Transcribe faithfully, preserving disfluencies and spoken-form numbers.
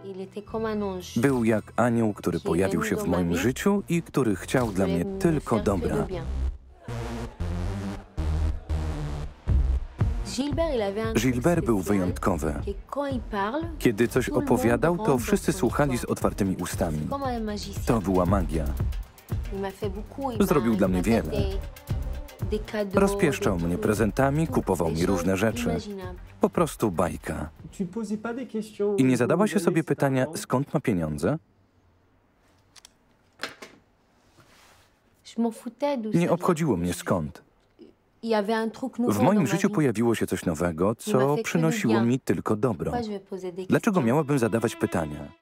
Był jak anioł, który pojawił się w moim życiu i który chciał dla mnie tylko dobra. Gilbert był wyjątkowy. Kiedy coś opowiadał, to wszyscy słuchali z otwartymi ustami. To była magia. Zrobił dla mnie wiele. Rozpieszczał mnie prezentami, kupował mi różne rzeczy. Po prostu bajka. I nie zadała się sobie pytania, skąd ma pieniądze? Nie obchodziło mnie skąd. W moim życiu pojawiło się coś nowego, co przynosiło mi tylko dobro. Dlaczego miałabym zadawać pytania?